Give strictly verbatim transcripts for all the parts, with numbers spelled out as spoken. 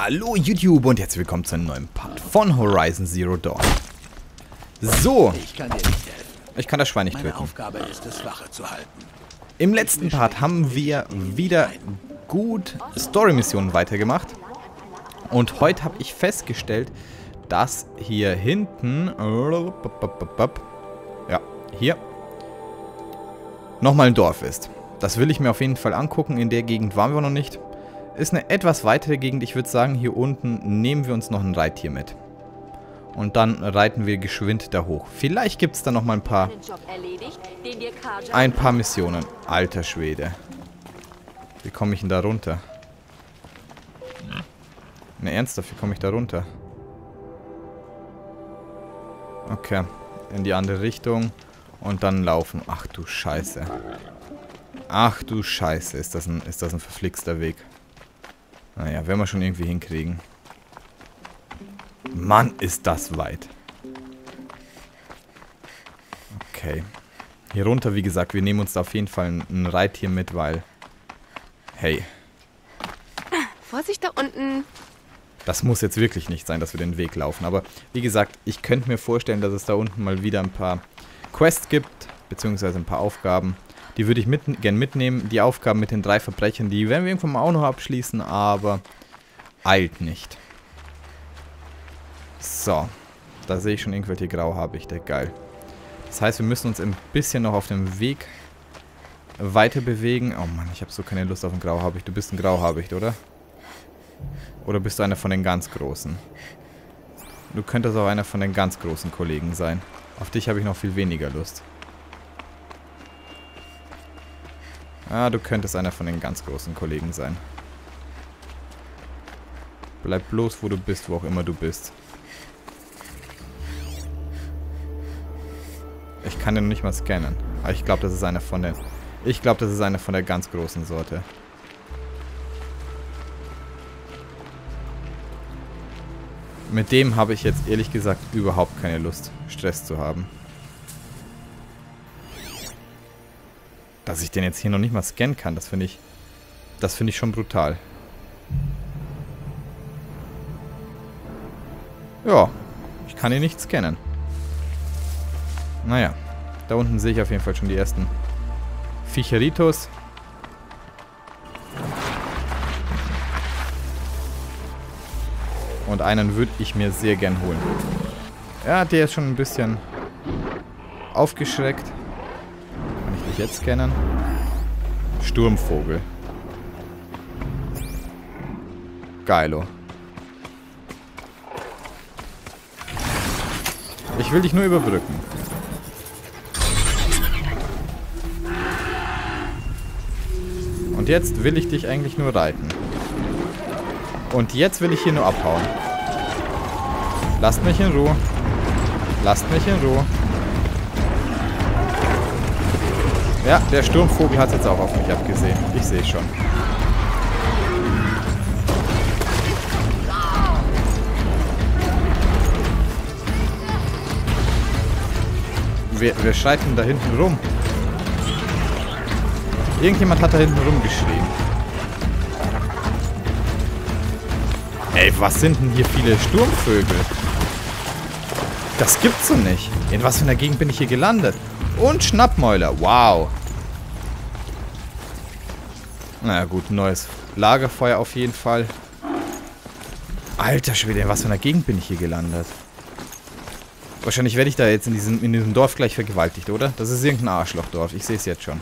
Hallo YouTube und herzlich willkommen zu einem neuen Part von Horizon Zero Dawn. So, Ich kann dir nicht helfen. ich kann das Schwein nicht Meine töten. Aufgabe ist es, Wache zu halten. Im letzten Part haben wir wieder gut Story-Missionen weitergemacht. Und heute habe ich festgestellt, dass hier hinten, ja, hier, nochmal ein Dorf ist. Das will ich mir auf jeden Fall angucken. In der Gegend waren wir noch nicht. Ist eine etwas weitere Gegend. Ich würde sagen, hier unten nehmen wir uns noch ein Reittier mit. Und dann reiten wir geschwind da hoch. Vielleicht gibt es da noch mal ein paar, ein paar Missionen. Alter Schwede. Wie komme ich denn da runter? Ne, ernsthaft, wie komme ich da runter? Okay, in die andere Richtung. Und dann laufen. Ach du Scheiße. Ach du Scheiße, ist das ein, ist das ein verflixter Weg. Naja, werden wir schon irgendwie hinkriegen. Mann, ist das weit. Okay. Hier runter, wie gesagt, wir nehmen uns da auf jeden Fall ein, ein Reittier mit, weil... Hey. Vorsicht da unten. Das muss jetzt wirklich nicht sein, dass wir den Weg laufen. Aber wie gesagt, ich könnte mir vorstellen, dass es da unten mal wieder ein paar Quests gibt. Beziehungsweise ein paar Aufgaben. Die würde ich mit, gern mitnehmen. Die Aufgaben mit den drei Verbrechern, die werden wir irgendwann mal auch noch abschließen, aber eilt nicht. So. Da sehe ich schon irgendwelche Grauhabichte. Geil. Das heißt, wir müssen uns ein bisschen noch auf dem Weg weiter bewegen. Oh Mann, ich habe so keine Lust auf einen Grauhabicht. Du bist ein Grauhabicht, oder? Oder bist du einer von den ganz Großen? Du könntest auch einer von den ganz großen Kollegen sein. Auf dich habe ich noch viel weniger Lust. Ah, du könntest einer von den ganz großen Kollegen sein. Bleib bloß, wo du bist, wo auch immer du bist. Ich kann den noch nicht mal scannen. Aber ich glaube, das ist einer von den... Ich glaube, das ist einer von der ganz großen Sorte. Mit dem habe ich jetzt ehrlich gesagt überhaupt keine Lust, Stress zu haben. Dass ich den jetzt hier noch nicht mal scannen kann, das finde ich... Das finde ich schon brutal. Ja, ich kann ihn nicht scannen. Naja, da unten sehe ich auf jeden Fall schon die ersten Viecheritos. Und einen würde ich mir sehr gern holen. Ja, der ist schon ein bisschen aufgeschreckt. Kann ich dich jetzt scannen? Sturmvogel. Geilo. Ich will dich nur überbrücken. Und jetzt will ich dich eigentlich nur reiten. Und jetzt will ich hier nur abhauen. Lasst mich in Ruhe. Lasst mich in Ruhe. Ja, der Sturmvogel hat jetzt auch auf mich abgesehen. Ich sehe schon. Wer, wer schreit denn da hinten rum? Irgendjemand hat da hinten rumgeschrien. Ey, was sind denn hier viele Sturmvögel? Das gibt's so nicht. In was für einer Gegend bin ich hier gelandet? Und Schnappmäuler. Wow. Naja gut, neues Lagerfeuer auf jeden Fall. Alter Schwede, in was für einer Gegend bin ich hier gelandet? Wahrscheinlich werde ich da jetzt in diesem, in diesem Dorf gleich vergewaltigt, oder? Das ist irgendein Arschlochdorf. Ich sehe es jetzt schon.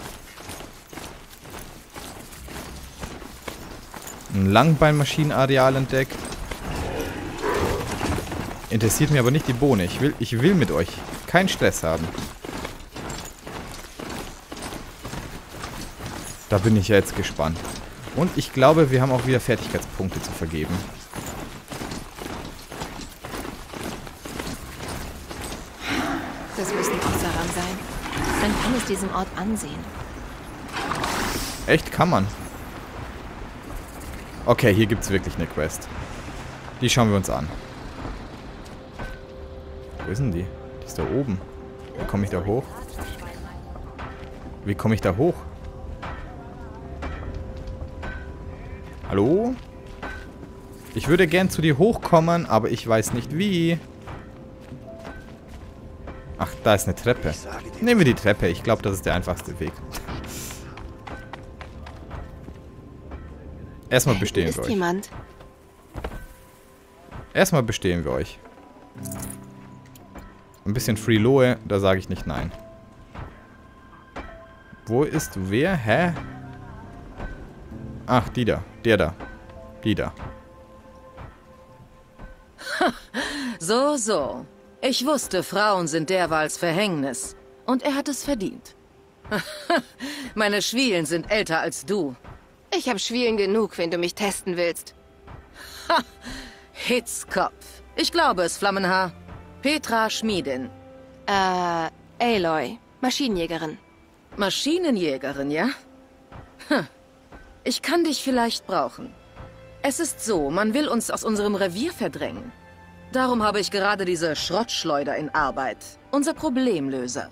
Ein Langbeinmaschinenareal entdeckt. Interessiert mir aber nicht die Bohne. Ich will, ich will mit euch keinen Stress haben. Da bin ich ja jetzt gespannt. Und ich glaube, wir haben auch wieder Fertigkeitspunkte zu vergeben. Das müssen Ossaran sein. Man kann es diesem Ort ansehen. Echt? Kann man? Okay, hier gibt es wirklich eine Quest. Die schauen wir uns an. Wo ist denn die? Die ist da oben. Wie komme ich da hoch? Wie komme ich da hoch? Hallo? Ich würde gern zu dir hochkommen, aber ich weiß nicht wie. Ach, da ist eine Treppe. Nehmen wir die Treppe. Ich glaube, das ist der einfachste Weg. Erstmal bestehen wir Ist euch. jemand? Erstmal bestehen wir euch. Ein bisschen Freeloe, da sage ich nicht nein. Wo ist wer? Hä? Ach, die da. Der da. Die da. So, so. Ich wusste, Frauen sind derweils Verhängnis. Und er hat es verdient. Meine Schwielen sind älter als du. Ich habe Schwielen genug, wenn du mich testen willst. Ha! Hitzkopf. Ich glaube es, Flammenhaar. Petra Schmiedin. Äh, Aloy, Maschinenjägerin. Maschinenjägerin, ja? Hm. Ich kann dich vielleicht brauchen. Es ist so, man will uns aus unserem Revier verdrängen. Darum habe ich gerade diese Schrottschleuder in Arbeit. Unser Problemlöser.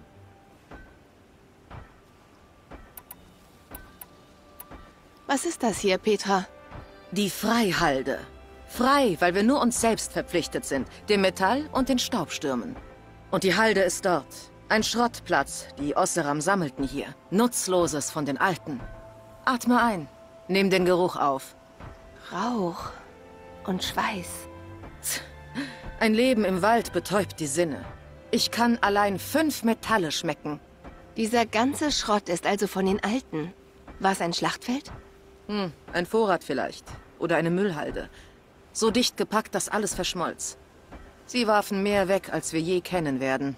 Was ist das hier, Petra? Die Freihalde. Frei, weil wir nur uns selbst verpflichtet sind, dem Metall und den Staubstürmen. Und die Halde ist dort. Ein Schrottplatz, die Osseram sammelten hier. Nutzloses von den Alten. Atme ein. Nimm den Geruch auf. Rauch und Schweiß. Ein Leben im Wald betäubt die Sinne. Ich kann allein fünf Metalle schmecken. Dieser ganze Schrott ist also von den Alten. War es ein Schlachtfeld? Hm, ein Vorrat vielleicht. Oder eine Müllhalde. So dicht gepackt, dass alles verschmolz. Sie warfen mehr weg, als wir je kennen werden.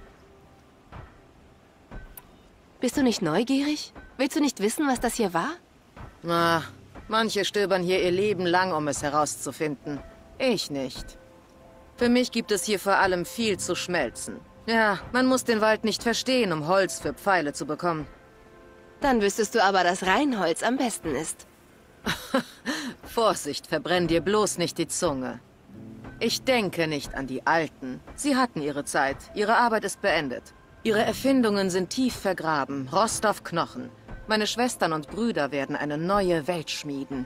Bist du nicht neugierig? Willst du nicht wissen, was das hier war? Na, manche stöbern hier ihr Leben lang, um es herauszufinden. Ich nicht. Für mich gibt es hier vor allem viel zu schmelzen. Ja, man muss den Wald nicht verstehen, um Holz für Pfeile zu bekommen. Dann wüsstest du aber, dass Reinholz am besten ist. Vorsicht, verbrenn dir bloß nicht die Zunge. Ich denke nicht an die Alten. Sie hatten ihre Zeit. Ihre Arbeit ist beendet. Ihre Erfindungen sind tief vergraben, Rost auf Knochen. Meine Schwestern und Brüder werden eine neue Welt schmieden.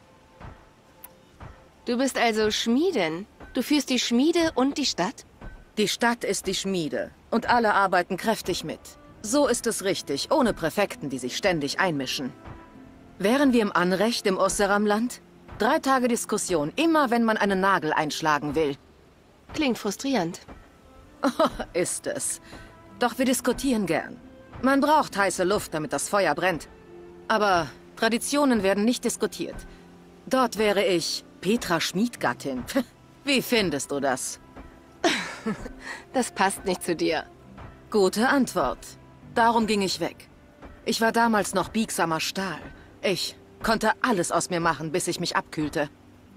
Du bist also Schmiedin. Du führst die Schmiede und die Stadt? Die Stadt ist die Schmiede. Und alle arbeiten kräftig mit. So ist es richtig, ohne Präfekten, die sich ständig einmischen. Wären wir im Anrecht im Osseram-Land? Drei Tage Diskussion, immer wenn man einen Nagel einschlagen will. Klingt frustrierend. Ist es. Doch wir diskutieren gern. Man braucht heiße Luft, damit das Feuer brennt. Aber Traditionen werden nicht diskutiert. Dort wäre ich Petra Schmiedgattin. Wie findest du das? Das passt nicht zu dir. Gute Antwort. Darum ging ich weg. Ich war damals noch biegsamer Stahl. Ich konnte alles aus mir machen, bis ich mich abkühlte.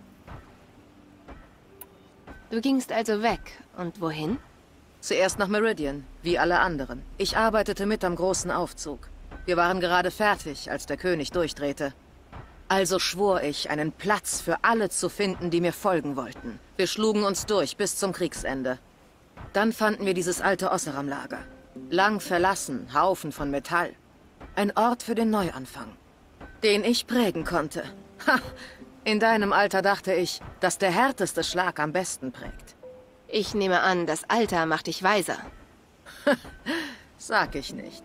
Du gingst also weg. Und wohin? Zuerst nach Meridian, wie alle anderen. Ich arbeitete mit am großen Aufzug. Wir waren gerade fertig, als der König durchdrehte. Also schwor ich, einen Platz für alle zu finden, die mir folgen wollten. Wir schlugen uns durch bis zum Kriegsende. Dann fanden wir dieses alte Osseram-Lager. Lang verlassen, Haufen von Metall. Ein Ort für den Neuanfang, den ich prägen konnte. Ha! In deinem Alter dachte ich, dass der härteste Schlag am besten prägt. Ich nehme an, das Alter macht dich weiser. Sag ich nicht.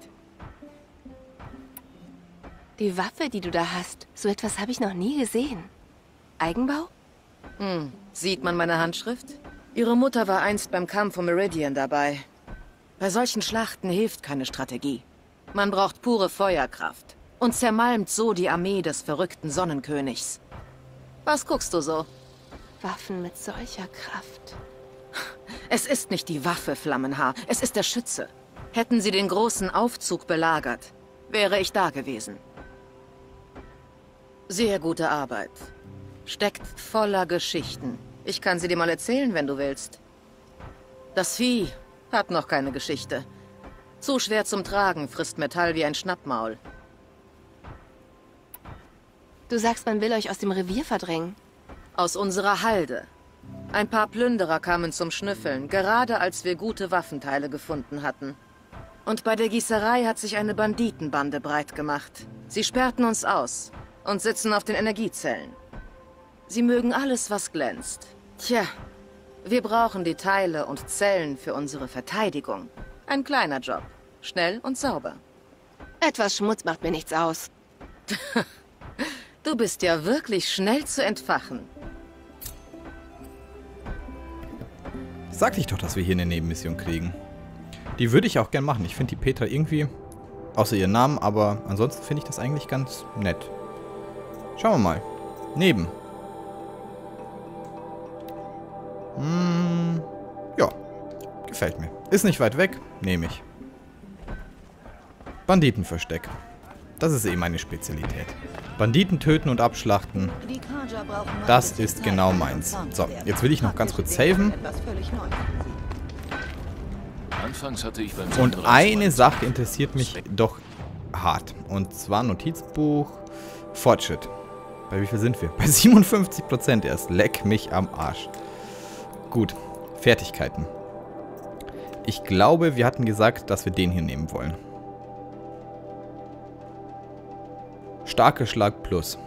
Die Waffe, die du da hast, so etwas habe ich noch nie gesehen. Eigenbau? Hm, sieht man meine Handschrift? Ihre Mutter war einst beim Kampf um Meridian dabei. Bei solchen Schlachten hilft keine Strategie. Man braucht pure Feuerkraft und zermalmt so die Armee des verrückten Sonnenkönigs. Was guckst du so? Waffen mit solcher Kraft. Es ist nicht die Waffe, Flammenhaar, es ist der Schütze. Hätten sie den großen Aufzug belagert, wäre ich da gewesen. Sehr gute Arbeit. Steckt voller Geschichten. Ich kann sie dir mal erzählen, wenn du willst. Das Vieh hat noch keine Geschichte. Zu schwer zum Tragen, frisst Metall wie ein Schnappmaul. Du sagst, man will euch aus dem Revier verdrängen. Aus unserer Halde. Ein paar Plünderer kamen zum Schnüffeln, gerade als wir gute Waffenteile gefunden hatten. Und bei der Gießerei hat sich eine Banditenbande breit gemacht. Sie sperrten uns aus und sitzen auf den Energiezellen. Sie mögen alles, was glänzt. Tja, wir brauchen die Teile und Zellen für unsere Verteidigung. Ein kleiner Job. Schnell und sauber. Etwas Schmutz macht mir nichts aus. Du bist ja wirklich schnell zu entfachen. Sag ich doch, dass wir hier eine Nebenmission kriegen. Die würde ich auch gern machen. Ich finde die Petra irgendwie, außer ihren Namen, aber ansonsten finde ich das eigentlich ganz nett. Schauen wir mal. Neben. Hm, ja, gefällt mir. Ist nicht weit weg, nehme ich. Banditenversteck. Das ist eh meine Spezialität. Banditen töten und abschlachten. Das ist genau meins. So, jetzt will ich noch ganz kurz saven. Anfangs hatte ich beim Und eine Sache interessiert mich doch hart. Und zwar Notizbuch Fortschritt. Bei wie viel sind wir? Bei siebenundfünfzig Prozent erst. Leck mich am Arsch. Gut, Fertigkeiten. Ich glaube, wir hatten gesagt, dass wir den hier nehmen wollen. Starker Schlag plus.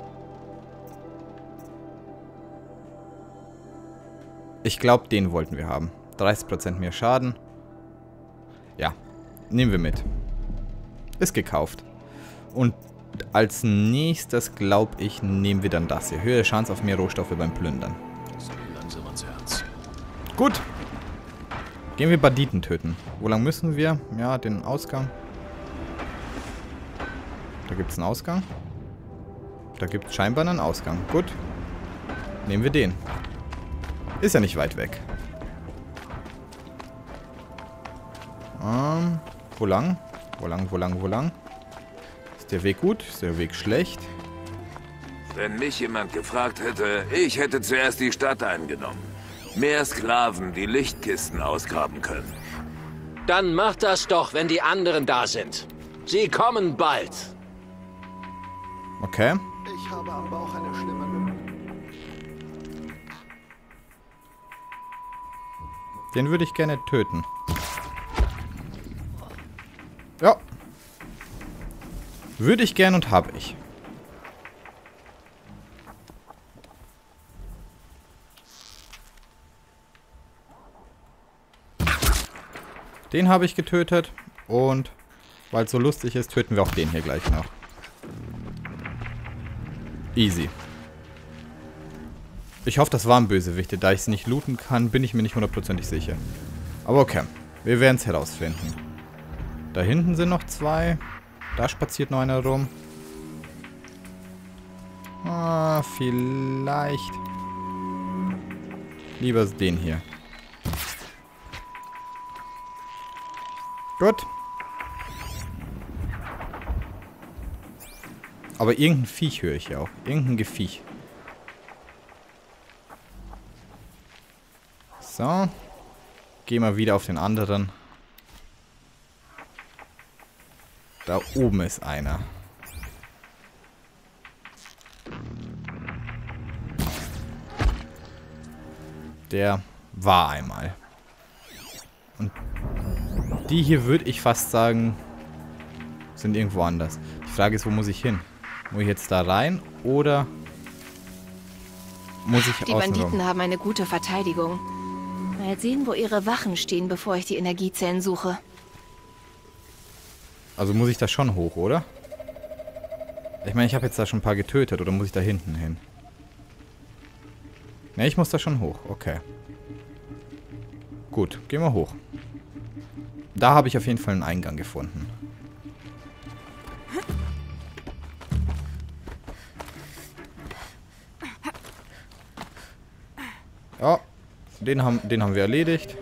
Ich glaube, den wollten wir haben. dreißig Prozent mehr Schaden. Ja, nehmen wir mit. Ist gekauft. Und als nächstes, glaube ich, nehmen wir dann das hier. Höhere Chance auf mehr Rohstoffe beim Plündern. Das geht langsam ans Herz. Gut. Gehen wir Banditen töten. Wo lang müssen wir? Ja, den Ausgang. Da gibt es einen Ausgang. Da gibt es scheinbar einen Ausgang. Gut. Nehmen wir den. Ist ja nicht weit weg. Ähm, wo lang? Wo lang, wo lang, wo lang? Ist der Weg gut? Ist der Weg schlecht? Wenn mich jemand gefragt hätte, ich hätte zuerst die Stadt eingenommen. Mehr Sklaven, die Lichtkisten ausgraben können. Dann macht das doch, wenn die anderen da sind. Sie kommen bald. Okay. Ich habe am Bauch eine schlimme... Den würde ich gerne töten. Ja. Würde ich gern und habe ich. Den habe ich getötet. Und weil es so lustig ist, töten wir auch den hier gleich noch. Easy. Ich hoffe, das waren Bösewichte. Da ich es nicht looten kann, bin ich mir nicht hundertprozentig sicher. Aber okay. Wir werden es herausfinden. Da hinten sind noch zwei. Da spaziert noch einer rum. Ah, vielleicht. Lieber den hier. Gut. Aber irgendein Viech höre ich ja auch. Irgendein Geviech. So. Gehen wir wieder auf den anderen. Da oben ist einer. Der war einmal. Und die hier würde ich fast sagen, sind irgendwo anders. Die Frage ist, wo muss ich hin? Muss ich jetzt da rein oder muss ich Die außen Banditen rum? haben eine gute Verteidigung. Mal sehen, wo ihre Wachen stehen, bevor ich die Energiezellen suche. Also muss ich da schon hoch, oder? Ich meine, ich habe jetzt da schon ein paar getötet, oder muss ich da hinten hin? Ne, ich muss da schon hoch, okay. Gut, gehen wir hoch. Da habe ich auf jeden Fall einen Eingang gefunden. Ja, den haben, den haben wir erledigt.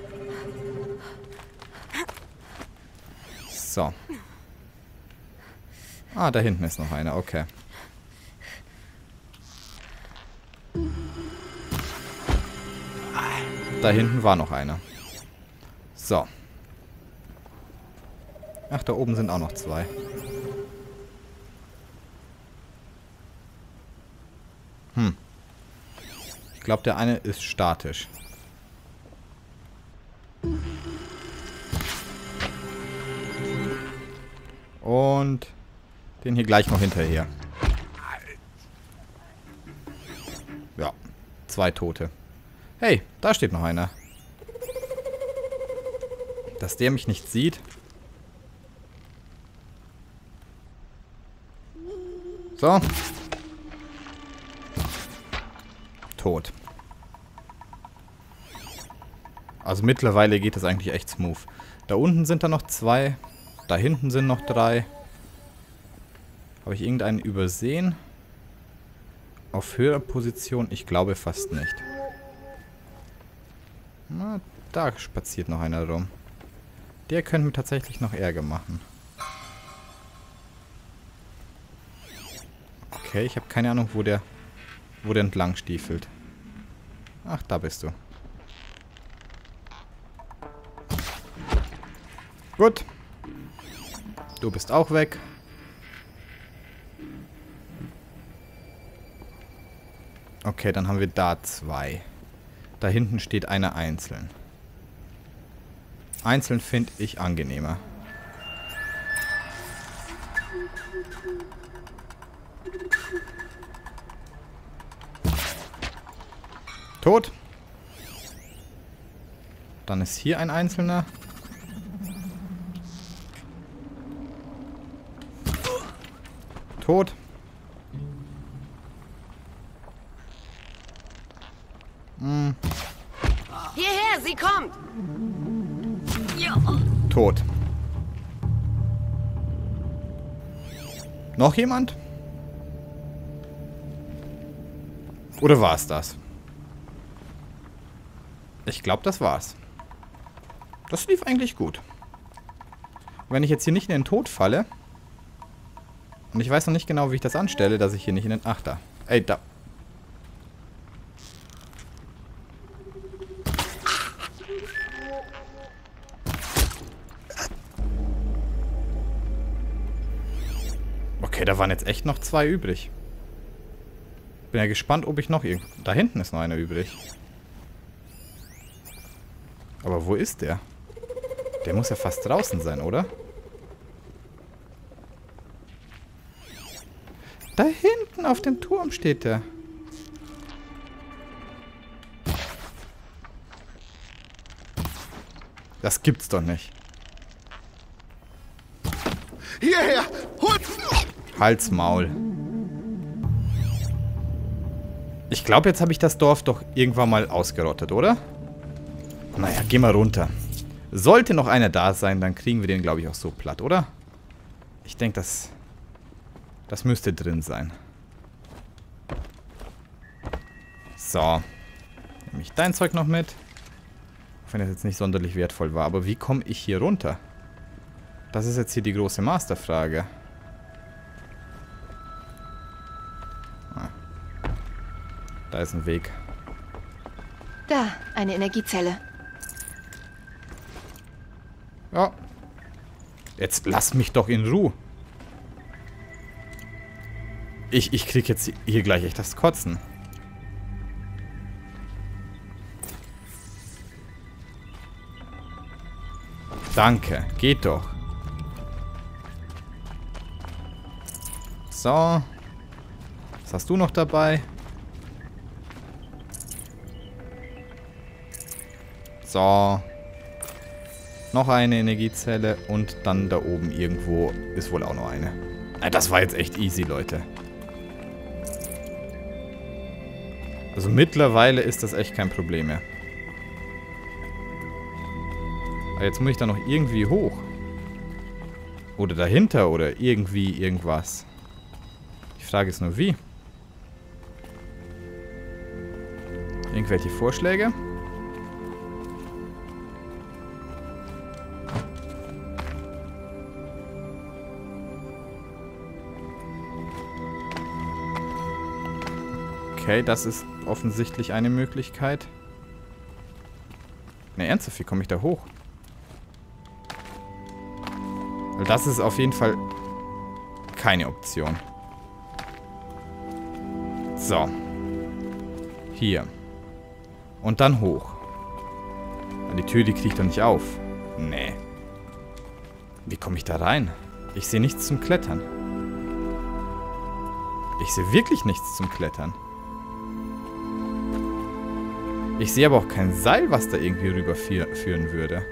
So. Ah, da hinten ist noch einer, okay. Da hinten war noch einer. So. Ach, da oben sind auch noch zwei. Hm. Ich glaube, der eine ist statisch. Und den hier gleich noch hinterher. Ja, zwei Tote. Hey, da steht noch einer. Dass der mich nicht sieht. So. Tot. Also mittlerweile geht es eigentlich echt smooth. Da unten sind da noch zwei. Da hinten sind noch drei. Habe ich irgendeinen übersehen? Auf höherer Position? Ich glaube fast nicht. Na, da spaziert noch einer rum. Der könnte mir tatsächlich noch Ärger machen. Okay, ich habe keine Ahnung, wo der, wo der entlang stiefelt. Ach, da bist du. Gut. Du bist auch weg. Okay, dann haben wir da zwei. Da hinten steht einer einzeln. Einzeln finde ich angenehmer. Tot. Dann ist hier ein Einzelner. Tot. Hm. Hierher, sie kommt! Tot. Noch jemand? Oder war es das? Ich glaube, das war's. Das lief eigentlich gut. Und wenn ich jetzt hier nicht in den Tod falle... Und ich weiß noch nicht genau, wie ich das anstelle, dass ich hier nicht in den... Ach, da. Ey, da. Okay, da waren jetzt echt noch zwei übrig. Bin ja gespannt, ob ich noch irgend... Da hinten ist noch einer übrig. Aber wo ist der? Der muss ja fast draußen sein, oder? Da hinten auf dem Turm steht der. Das gibt's doch nicht. Hierher! Holt! Halt's Maul. Ich glaube, jetzt habe ich das Dorf doch irgendwann mal ausgerottet, oder? Naja, geh mal runter. Sollte noch einer da sein, dann kriegen wir den, glaube ich, auch so platt, oder? Ich denke, das... Das müsste drin sein. So. Nehme ich dein Zeug noch mit. Auch wenn das jetzt nicht sonderlich wertvoll war. Aber wie komme ich hier runter? Das ist jetzt hier die große Masterfrage. Ah. Da ist ein Weg. Da, eine Energiezelle. Ja. Jetzt lass mich doch in Ruhe. Ich, ich krieg jetzt hier gleich echt das Kotzen. Danke, geht doch. So. Was hast du noch dabei? So. Noch eine Energiezelle und dann da oben irgendwo ist wohl auch noch eine. Das war jetzt echt easy, Leute. Also mittlerweile ist das echt kein Problem mehr. Aber jetzt muss ich da noch irgendwie hoch. Oder dahinter oder irgendwie irgendwas. Die Frage ist nur wie. Irgendwelche Vorschläge? Okay, das ist offensichtlich eine Möglichkeit. Ne, ernsthaft, wie komme ich da hoch? Weil das ist auf jeden Fall keine Option. So. Hier. Und dann hoch. Die Tür, die kriege ich doch nicht auf. Nee. Wie komme ich da rein? Ich sehe nichts zum Klettern. Ich sehe wirklich nichts zum Klettern. Ich sehe aber auch kein Seil, was da irgendwie rüber führen würde.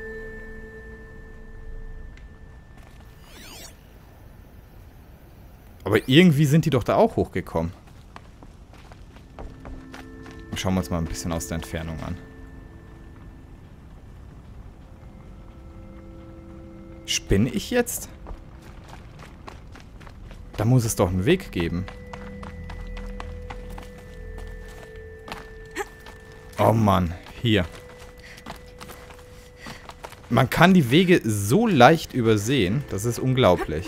Aber irgendwie sind die doch da auch hochgekommen. Schauen wir uns mal ein bisschen aus der Entfernung an. Spinne ich jetzt? Da muss es doch einen Weg geben. Oh Mann, hier. Man kann die Wege so leicht übersehen. Das ist unglaublich.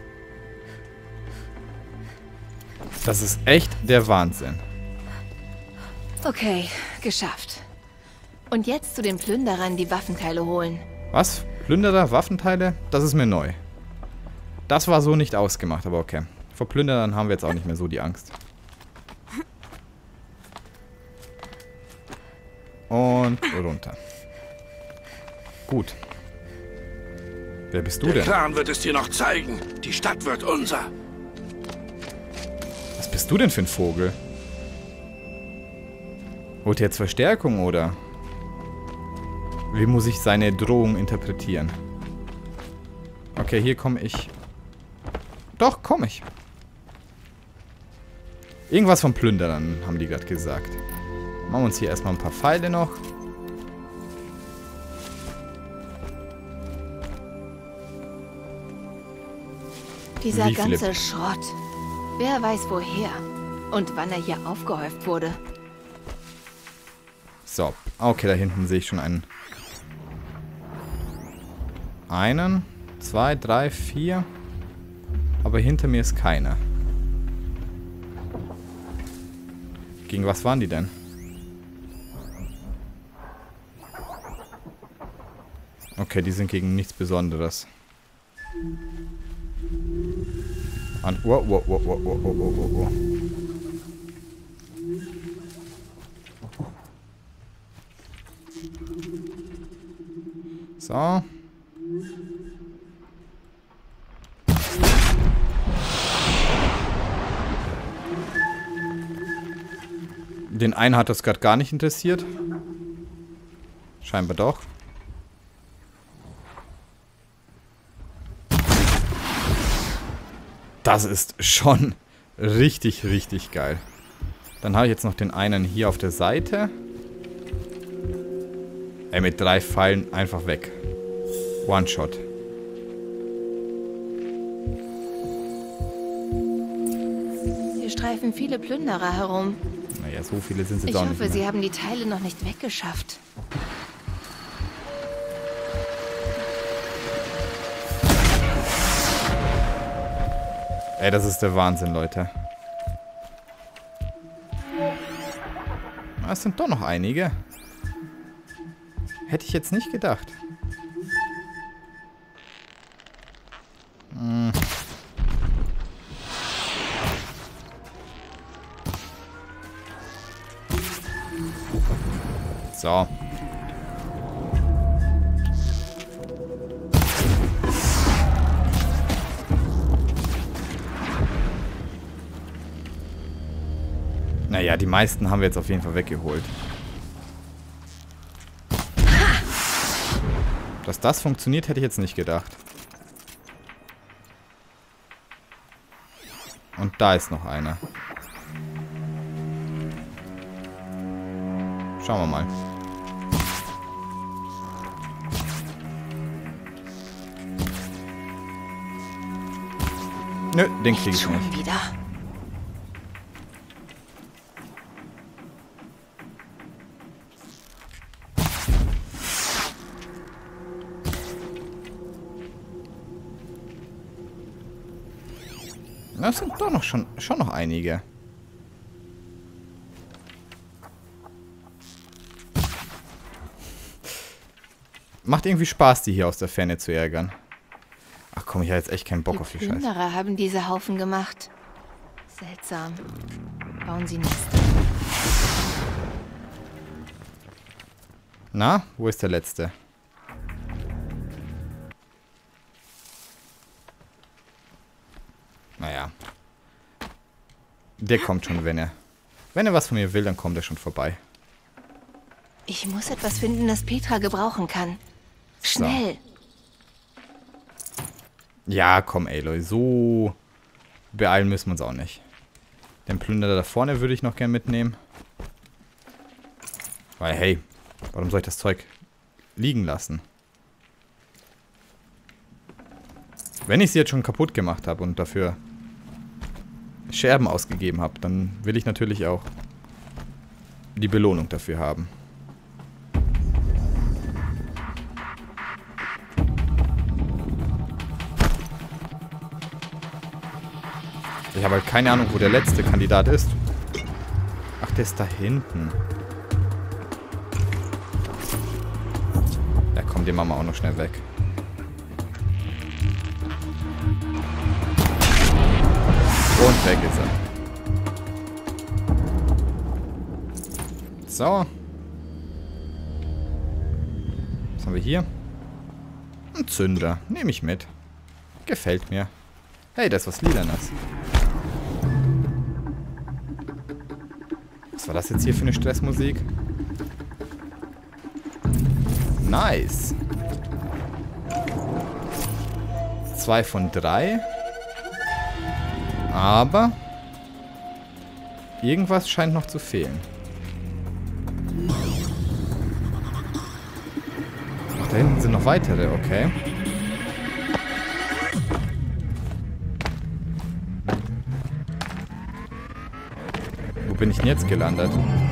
Das ist echt der Wahnsinn. Okay, geschafft. Und jetzt zu den Plünderern die Waffenteile holen. Was? Plünderer, Waffenteile? Das ist mir neu. Das war so nicht ausgemacht, aber okay. Vor Plünderern haben wir jetzt auch nicht mehr so die Angst. Und runter. Gut. Wer bist du denn? Der Clan wird es dir noch zeigen. Die Stadt wird unser. Was bist du denn für ein Vogel? Holt er jetzt Verstärkung, oder? Wie muss ich seine Drohung interpretieren? Okay, hier komme ich. Doch, komme ich. Irgendwas von Plünderern, haben die gerade gesagt. Machen wir uns hier erstmal ein paar Pfeile noch. Dieser Wie viele? ganze Schrott. Wer weiß woher und wann er hier aufgehäuft wurde. So, okay, da hinten sehe ich schon einen. Einen, zwei, drei, vier. Aber hinter mir ist keiner. Gegen was waren die denn? Okay, die sind gegen nichts Besonderes. An wow, wow, wow, wow, wow, wow, wow, wow. So. Den einen hat das gerade gar nicht interessiert. Scheinbar doch. Das ist schon richtig, richtig geil. Dann habe ich jetzt noch den einen hier auf der Seite. Ey, mit drei Pfeilen einfach weg. One-Shot. Hier streifen viele Plünderer herum. Naja, so viele sind sie Ich doch nicht hoffe, mehr. sie haben die Teile noch nicht weggeschafft. Ey, das ist der Wahnsinn, Leute. Es sind doch noch einige. Hätte ich jetzt nicht gedacht. Hm. So. Naja, die meisten haben wir jetzt auf jeden Fall weggeholt. Dass das funktioniert, hätte ich jetzt nicht gedacht. Und da ist noch einer. Schauen wir mal. Nö, den krieg ich Schon nicht. wieder. Das sind doch noch schon, schon noch einige. Macht irgendwie Spaß, die hier aus der Ferne zu ärgern. Ach komm, ich habe jetzt echt keinen Bock Die auf die Scheiße. Plünderer haben diese Haufen gemacht. Seltsam. Bauen sie Nester. Na, wo ist der letzte? Naja. Der kommt schon, wenn er... Wenn er was von mir will, dann kommt er schon vorbei. Ich muss etwas finden, das Petra gebrauchen kann. Schnell. So. Ja, komm, Aloy. So beeilen müssen wir uns auch nicht. Den Plünder da vorne würde ich noch gern mitnehmen. Weil, hey, warum soll ich das Zeug liegen lassen? Wenn ich sie jetzt schon kaputt gemacht habe und dafür Scherben ausgegeben habe, dann will ich natürlich auch die Belohnung dafür haben. Ich habe halt keine Ahnung, wo der letzte Kandidat ist. Ach, der ist da hinten. Ja, komm, den machen wir auch noch schnell weg. Und weg ist er. So. Was haben wir hier? Ein Zünder. Nehme ich mit. Gefällt mir. Hey, da ist was Lilanes. Was war das jetzt hier für eine Stressmusik? Nice. Zwei von drei. Aber irgendwas scheint noch zu fehlen. Ach, da hinten sind noch weitere, okay. Wo bin ich denn jetzt gelandet?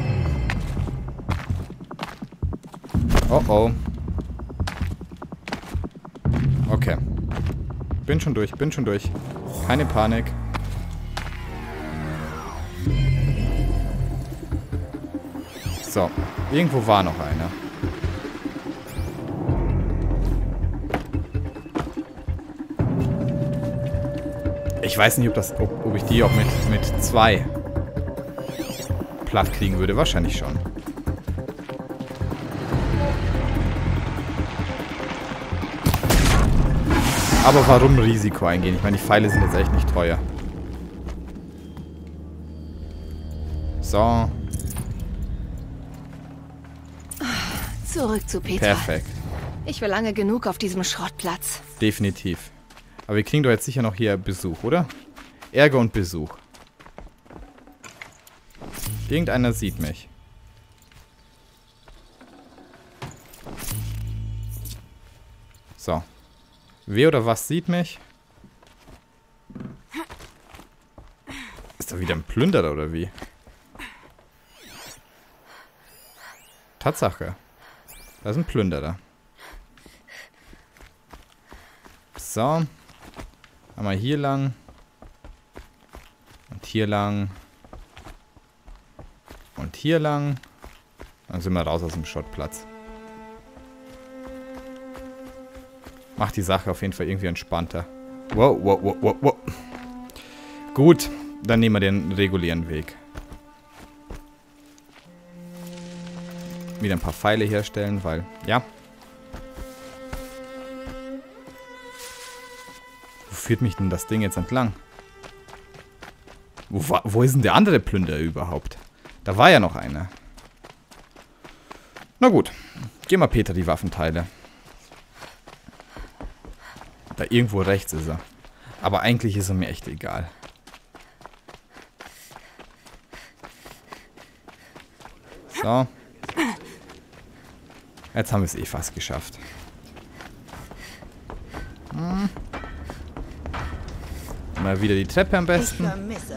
Oh oh. Okay. Bin schon durch, bin schon durch. Keine Panik. So, irgendwo war noch einer. Ich weiß nicht, ob, das, ob, ob ich die auch mit, mit zwei platt kriegen würde. Wahrscheinlich schon. Aber warum Risiko eingehen? Ich meine, die Pfeile sind jetzt echt nicht teuer. So. Zurück zu Petra. Perfekt. Ich war lange genug auf diesem Schrottplatz. Definitiv. Aber wir kriegen doch jetzt sicher noch hier Besuch, oder? Ärger und Besuch. Irgendeiner sieht mich. So. Wer oder was sieht mich? Ist da wieder ein Plünderer oder wie? Tatsache. Da ist ein Plünderer. So. Einmal hier lang. Und hier lang. Und hier lang. Dann sind wir raus aus dem Schrottplatz. Macht die Sache auf jeden Fall irgendwie entspannter. Wow, wow, wow, wow, wow. Gut, dann nehmen wir den regulären Weg. Wieder ein paar Pfeile herstellen, weil, ja. Wo führt mich denn das Ding jetzt entlang? Wo, war, wo ist denn der andere Plünder überhaupt? Da war ja noch einer. Na gut, gehen wir Peter die Waffenteile. Da irgendwo rechts ist er. Aber eigentlich ist er mir echt egal. So. Jetzt haben wir es eh fast geschafft. Hm. Mal wieder die Treppe am besten.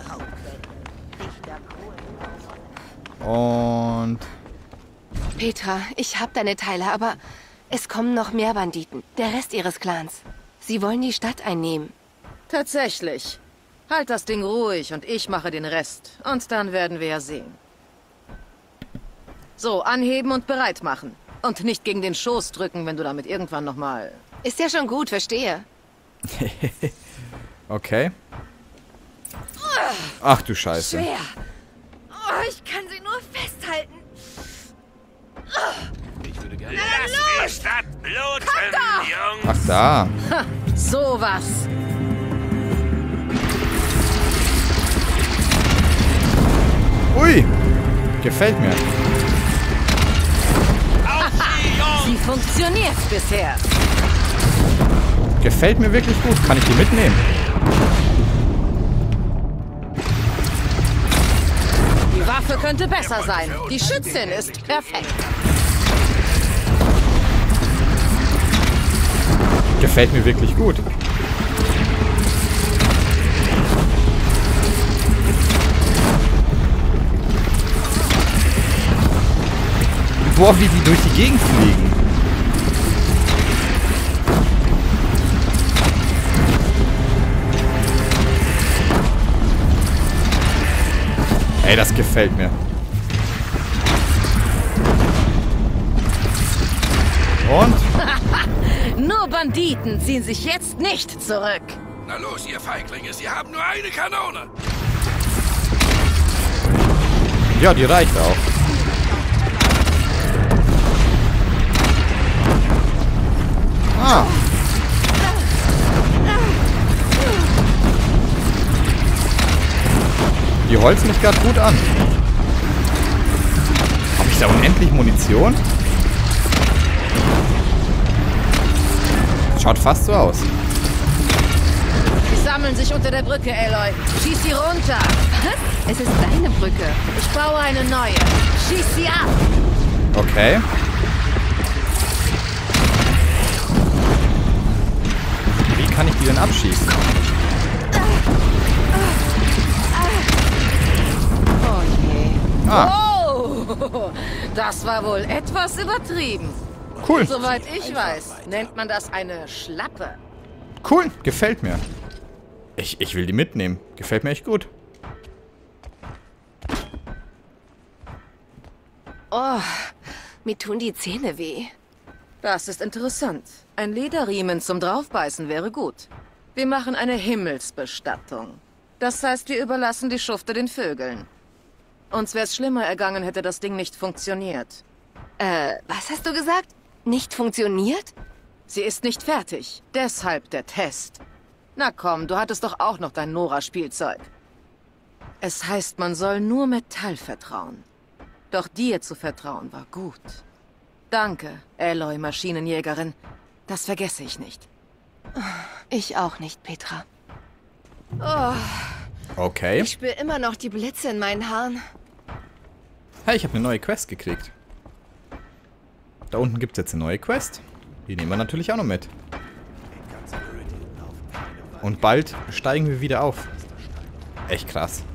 Und... Petra, ich hab deine Teile, aber es kommen noch mehr Banditen. Der Rest ihres Clans. Sie wollen die Stadt einnehmen. Tatsächlich. Halt das Ding ruhig und ich mache den Rest. Und dann werden wir ja sehen. So, anheben und bereit machen. Und nicht gegen den Schoß drücken, wenn du damit irgendwann nochmal... Ist ja schon gut, verstehe. Okay. Ach du Scheiße. Schwer. Oh, ich kann sie nur festhalten. Ich würde gerne... Lass die Stadt bluten, Jungs! Ach da. Ha, sowas. Ui. Gefällt mir. Sie funktioniert bisher. Gefällt mir wirklich gut. Kann ich die mitnehmen? Die Waffe könnte besser sein. Die Schützin ist perfekt. Gefällt mir wirklich gut. Boah, wie die durch die Gegend fliegen. Ey, das gefällt mir. Und? Nur Banditen ziehen sich jetzt nicht zurück. Na los, ihr Feiglinge, sie haben nur eine Kanone. Ja, die reicht auch. Ah. Die holzen mich gerade gut an. Habe ich da unendlich Munition? Schaut fast so aus. Sie sammeln sich unter der Brücke, Aloy. Schieß sie runter. Was? Es ist deine Brücke. Ich baue eine neue. Schieß sie ab. Okay. Wie kann ich die denn abschießen? Oh je. Ah, Oh, das war wohl etwas übertrieben. cool. Soweit ich weiß, nennt man das eine Schlappe. Cool, gefällt mir. Ich, ich will die mitnehmen. Gefällt mir echt gut. Oh, mir tun die Zähne weh. Das ist interessant. Ein Lederriemen zum Draufbeißen wäre gut. Wir machen eine Himmelsbestattung. Das heißt, wir überlassen die Schufte den Vögeln. Uns wär's schlimmer ergangen, hätte das Ding nicht funktioniert. Äh, was hast du gesagt? Nicht funktioniert? Sie ist nicht fertig. Deshalb der Test. Na komm, du hattest doch auch noch dein Nora-Spielzeug. Es heißt, man soll nur Metall vertrauen. Doch dir zu vertrauen war gut. Danke, Aloy, Maschinenjägerin. Das vergesse ich nicht. Ich auch nicht, Petra. Oh, Okay. ich spüre immer noch die Blitze in meinen Haaren. Hey, ich habe eine neue Quest gekriegt. Da unten gibt es jetzt eine neue Quest. Die nehmen wir natürlich auch noch mit. Und bald steigen wir wieder auf. Echt krass.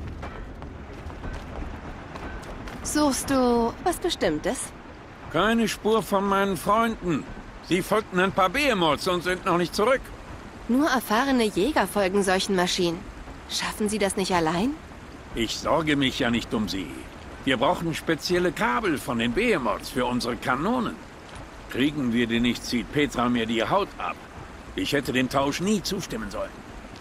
Suchst du was Bestimmtes? Keine Spur von meinen Freunden. Sie folgten ein paar Behemoths und sind noch nicht zurück. Nur erfahrene Jäger folgen solchen Maschinen. Schaffen sie das nicht allein? Ich sorge mich ja nicht um sie. Wir brauchen spezielle Kabel von den Behemoths für unsere Kanonen. Kriegen wir die nicht, zieht Petra mir die Haut ab. Ich hätte dem Tausch nie zustimmen sollen.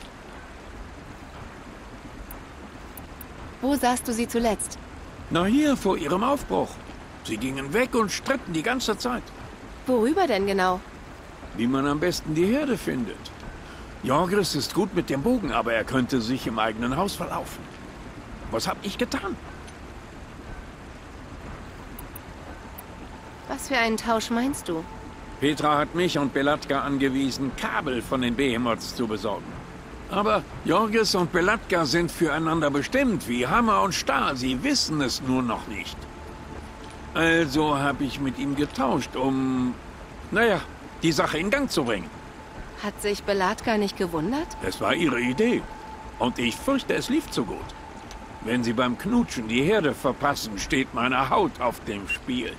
Wo sahst du sie zuletzt? Na hier, vor ihrem Aufbruch. Sie gingen weg und stritten die ganze Zeit. Worüber denn genau? Wie man am besten die Herde findet. Jorgris ist gut mit dem Bogen, aber er könnte sich im eigenen Haus verlaufen. Was hab ich getan? Was für einen Tausch meinst du? Petra hat mich und Belatka angewiesen, Kabel von den Behemoths zu besorgen. Aber Jorgis und Belatka sind füreinander bestimmt, wie Hammer und Stahl. Sie wissen es nur noch nicht. Also habe ich mit ihm getauscht, um, naja, die Sache in Gang zu bringen. Hat sich Belatka nicht gewundert? Es war ihre Idee. Und ich fürchte, es lief zu gut. Wenn sie beim Knutschen die Herde verpassen, steht meine Haut auf dem Spiel.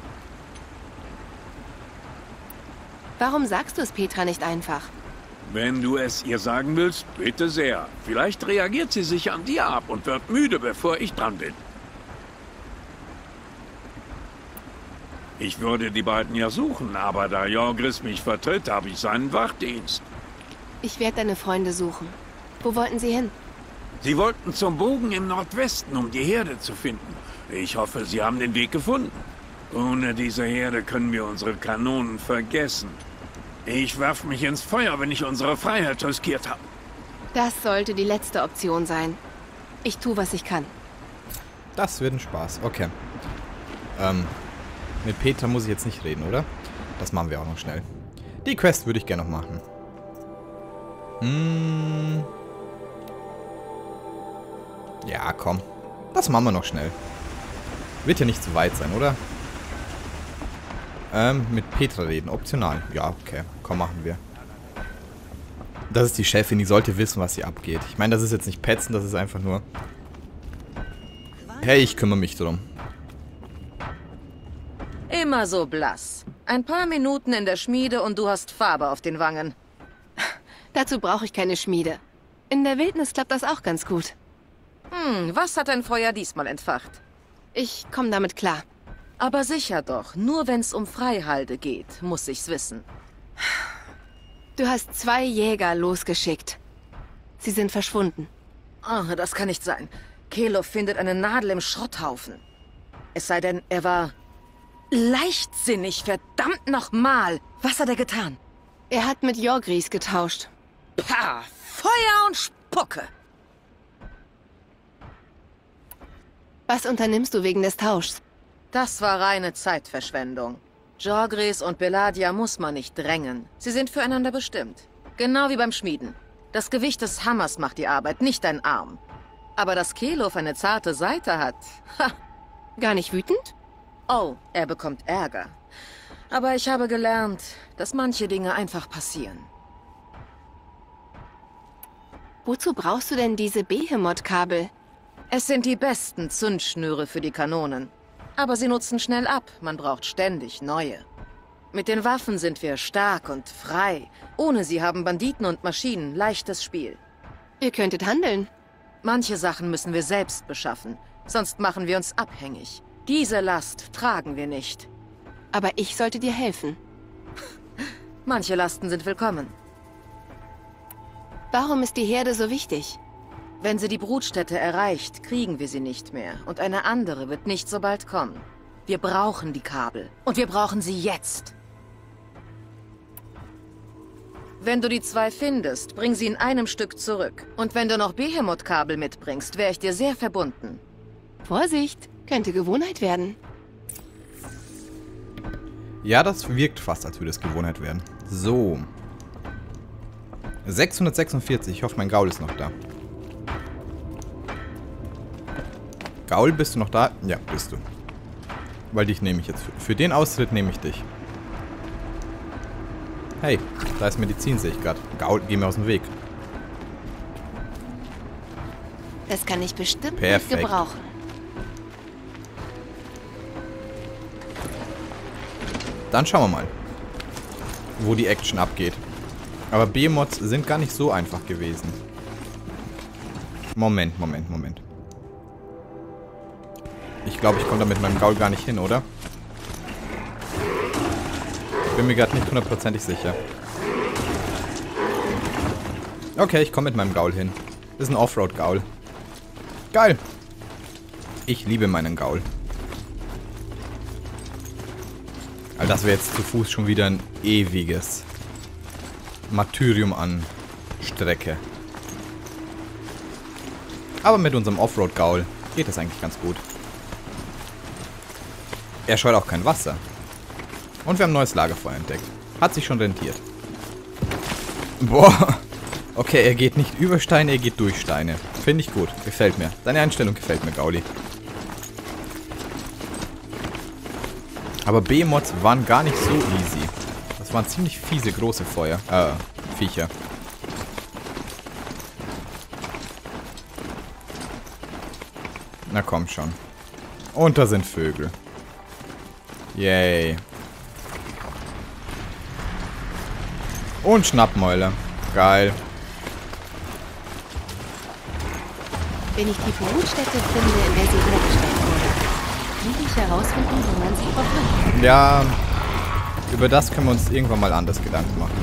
Warum sagst du es Petra nicht einfach? Wenn du es ihr sagen willst, bitte sehr. Vielleicht reagiert sie sich an dir ab und wird müde, bevor ich dran bin. Ich würde die beiden ja suchen, aber da Jorgris mich vertritt, habe ich seinen Wachdienst. Ich werde deine Freunde suchen. Wo wollten sie hin? Sie wollten zum Bogen im Nordwesten, um die Herde zu finden. Ich hoffe, sie haben den Weg gefunden. Ohne diese Herde können wir unsere Kanonen vergessen. Ich werf mich ins Feuer, wenn ich unsere Freiheit riskiert habe. Das sollte die letzte Option sein. Ich tue, was ich kann. Das wird ein Spaß. Okay. Ähm, mit Petra muss ich jetzt nicht reden, oder? das machen wir auch noch schnell. Die Quest würde ich gerne noch machen. Hm. Ja, komm. Das machen wir noch schnell. Wird ja nicht zu weit sein, oder? Ähm, mit Petra reden. Optional. Ja, okay. Komm, machen wir. Das ist die Chefin, die sollte wissen, was hier abgeht. Ich meine, das ist jetzt nicht petzen, das ist einfach nur... Hey, ich kümmere mich drum. Immer so blass. Ein paar Minuten in der Schmiede und du hast Farbe auf den Wangen. Dazu brauche ich keine Schmiede. In der Wildnis klappt das auch ganz gut. Hm, was hat dein Feuer diesmal entfacht? Ich komme damit klar. Aber sicher doch, nur wenn's um Freihalde geht, muss ich's wissen. Du hast zwei Jäger losgeschickt. Sie sind verschwunden. Oh, das kann nicht sein. Kelo findet eine Nadel im Schrotthaufen. Es sei denn, er war leichtsinnig, verdammt nochmal. Was hat er getan? Er hat mit Jorgris getauscht. Pah, Feuer und Spucke. Was unternimmst du wegen des Tauschs? Das war reine Zeitverschwendung. Jorgris und Beladia muss man nicht drängen. Sie sind füreinander bestimmt. Genau wie beim Schmieden. Das Gewicht des Hammers macht die Arbeit, nicht dein Arm. Aber dass Kelov eine zarte Seite hat... Ha. Gar nicht wütend? Oh, er bekommt Ärger. Aber ich habe gelernt, dass manche Dinge einfach passieren. Wozu brauchst du denn diese Behemoth-Kabel? Es sind die besten Zündschnüre für die Kanonen. Aber sie nutzen schnell ab, man braucht ständig neue. Mit den Waffen sind wir stark und frei. Ohne sie haben Banditen und Maschinen leichtes Spiel. Ihr könntet handeln. Manche Sachen müssen wir selbst beschaffen, sonst machen wir uns abhängig. Diese Last tragen wir nicht. Aber ich sollte dir helfen. Manche Lasten sind willkommen. Warum ist die Herde so wichtig? Wenn sie die Brutstätte erreicht, kriegen wir sie nicht mehr. Und eine andere wird nicht so bald kommen. Wir brauchen die Kabel. Und wir brauchen sie jetzt. Wenn du die zwei findest, bring sie in einem Stück zurück. Und wenn du noch Behemoth-Kabel mitbringst, wäre ich dir sehr verbunden. Vorsicht, könnte Gewohnheit werden. Ja, das wirkt fast, als würde es Gewohnheit werden. So. sechshundertsechsundvierzig. Ich hoffe, mein Gaul ist noch da. Gaul, bist du noch da? Ja, bist du. Weil dich nehme ich jetzt. Für den Austritt nehme ich dich. Hey, da ist Medizin, sehe ich gerade. Gaul, geh mir aus dem Weg. Das kann ich bestimmt Perfekt. nicht gebrauchen. Dann schauen wir mal, wo die Action abgeht. Aber Behemoths sind gar nicht so einfach gewesen. Moment, Moment, Moment. Ich glaube, ich komme da mit meinem Gaul gar nicht hin, oder? Ich bin mir gerade nicht hundertprozentig sicher. Okay, ich komme mit meinem Gaul hin. Das ist ein Offroad-Gaul. Geil. Ich liebe meinen Gaul. Also das wäre jetzt zu Fuß schon wieder ein ewiges Martyrium an Strecke. Aber mit unserem Offroad-Gaul geht das eigentlich ganz gut. Er scheut auch kein Wasser. Und wir haben ein neues Lagerfeuer entdeckt. Hat sich schon rentiert. Boah. Okay, er geht nicht über Steine, er geht durch Steine. Finde ich gut. Gefällt mir. Deine Einstellung gefällt mir, Gauli. Aber Behemoths waren gar nicht so easy. Das waren ziemlich fiese, große Feuer. Äh, Viecher. Na komm schon. Und da sind Vögel. Yay. Und Schnappmäuler. Geil. Wenn ich die Brutstätte finde, in der sie hergestellt wurde, kann ich herausfinden, wo man sie verfolgt. Ja, über das können wir uns irgendwann mal anders Gedanken machen.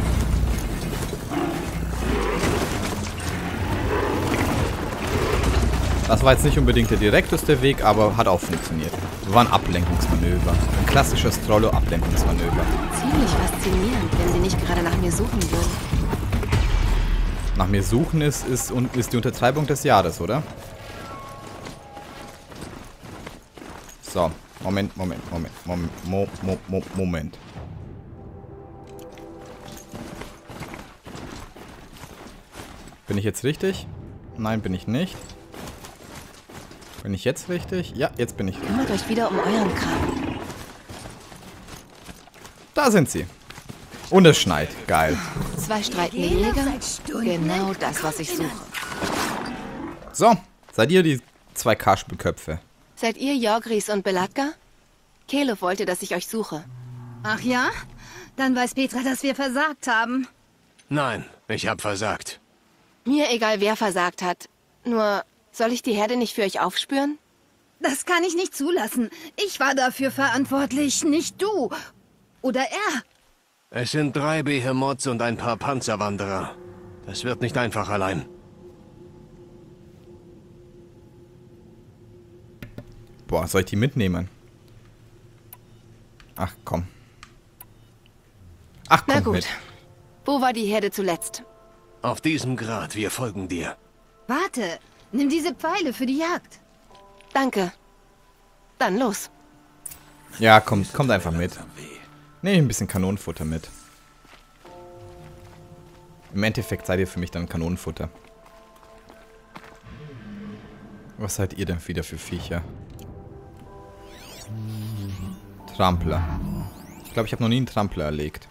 Das war jetzt nicht unbedingt der direkteste Weg, aber hat auch funktioniert. War ein Ablenkungsmanöver. Ein klassisches Trollo-Ablenkungsmanöver. Ziemlich faszinierend, wenn sie nicht gerade nach mir suchen würden. Nach mir suchen ist, ist, ist die Untertreibung des Jahres, oder? So, Moment, Moment, Moment, Moment, Mo, Mo, Mo, Moment. Bin ich jetzt richtig? Nein, bin ich nicht. Bin ich jetzt richtig? Ja, jetzt bin ich richtig. Kümmert euch wieder um euren Kram. Da sind sie. Und es schneit. Geil. Zwei streitende Jäger. Genau das, was ich suche. So, seid ihr die zwei Karspelköpfe? Seid ihr Jorgris und Belatka? Kelev wollte, dass ich euch suche. Ach ja? Dann weiß Petra, dass wir versagt haben. Nein, ich hab versagt. Mir egal, wer versagt hat. Nur, soll ich die Herde nicht für euch aufspüren? Das kann ich nicht zulassen. Ich war dafür verantwortlich, nicht du. Oder er. Es sind drei Behemoths und ein paar Panzerwanderer. Das wird nicht einfach allein. Boah, soll ich die mitnehmen? Ach, komm. Ach, komm Na gut. mit. Wo war die Herde zuletzt? Auf diesem Grat, wir folgen dir. Warte, nimm diese Pfeile für die Jagd. Danke. Dann los. Ja, kommt, kommt einfach mit. Nehme ein bisschen Kanonenfutter mit. Im Endeffekt seid ihr für mich dann Kanonenfutter. Was seid ihr denn wieder für Viecher? Trampler. Ich glaube, ich habe noch nie einen Trampler erlegt.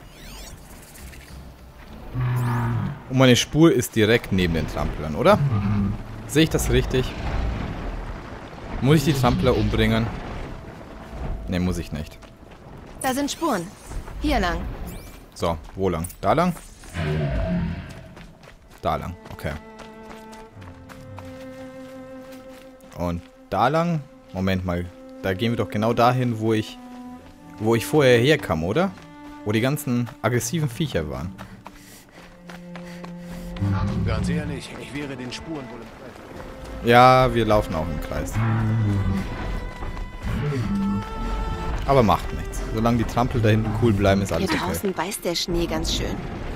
Und meine Spur ist direkt neben den Tramplern, oder? Sehe ich das richtig? Muss ich die Trampler umbringen? Ne, muss ich nicht. Da sind Spuren. Hier lang. So, wo lang? Da lang? Da lang, okay. Und da lang? Moment mal. Da gehen wir doch genau dahin, wo ich wo ich vorher herkam, oder? Wo die ganzen aggressiven Viecher waren. Ganz ehrlich, ich wäre den Spuren wohl im Kreis. Ja, wir laufen auch im Kreis. Aber macht nichts. Solange die Trampel da hinten cool bleiben, ist Hier alles okay. draußen beißt der Schnee ganz schön.